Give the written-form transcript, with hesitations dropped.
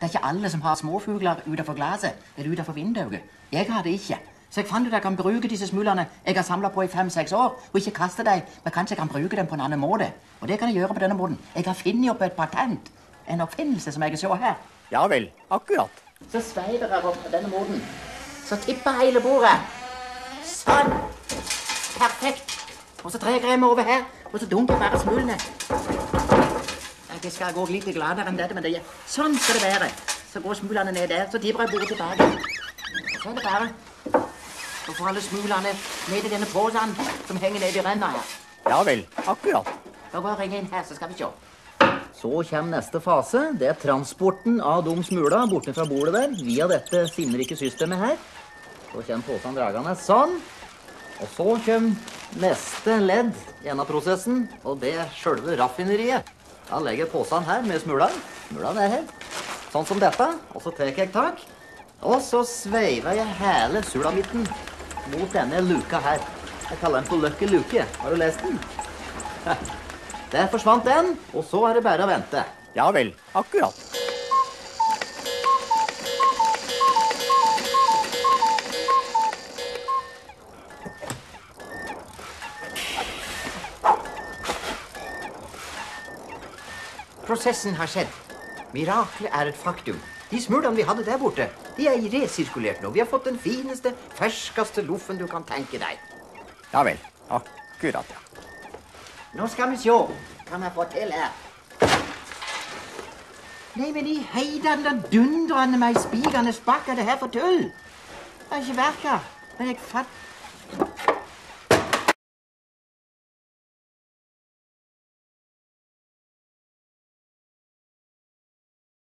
Det er ikke alle som har småfugler utenfor glaset eller utenfor vinduet. Jeg har det ikke. Så jeg fant ut at jeg kan bruke disse smulene jeg har samlet på i 5-6 år, og ikke kaste dem, men kanskje jeg kan bruke dem på en annen måte. Og det kan jeg gjøre på denne måten. Jeg har funnet opp et patent. En oppfinnelse som jeg kan se her. Ja vel, akkurat. Så sveiver jeg opp på denne måten. Så tipper hele bordet. Sånn. Perfekt. Og så dreier jeg meg over her, og så dunker jeg bare smulene. Det skal gå litt gladere enn dette, men det er sånn skal det være. Så går smulene ned der, så tipper jeg bordet tilbake. Så er det bare. Så får alle smulene ned i denne posen som henger ned i renna her. Ja vel, akkurat. Da går jeg ringe inn her, så skal vi se. Så kommer neste fase. Det er transporten av de smula borte fra bordet der, via dette sinnrike systemet her. Så kommer posen dragende sånn. Og så kommer neste ledd i denne prosessen, og det er selve raffineriet. Da legger jeg posen her med smulene. Smulene er her. Sånn som dette. Og så tar jeg tak. Og så sveiver jeg hele sulamitten mot denne luka her. Jeg kaller den for Lucky Luke. Har du lest den? Der forsvant den, og så er det bare å vente. Ja vel, akkurat. Prosessen har skjedd. Miraklet er et faktum. De smulene vi hadde der borte, de er resirkulert nå. Vi har fått den fineste, ferskeste loffen du kan tenke deg. Ja vel, akkurat, ja. Nå skal vi se hva vi får til her. Nei, men i heidene dundrende meg spikende spakk er det her for tull. Det har ikke verket. Men jeg fatter